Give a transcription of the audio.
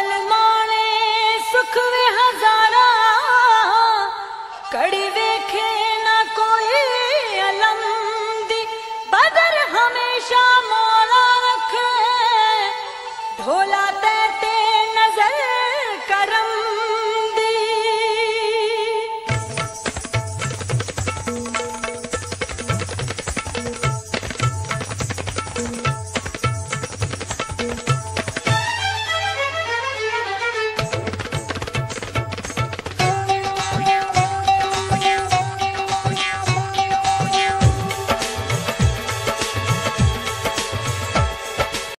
पल माने सुख वे हजारा कड़ी वेखे ना कोई अलम दी बदर हमेशा मौला रखे ढोला तैते नजर करम दी।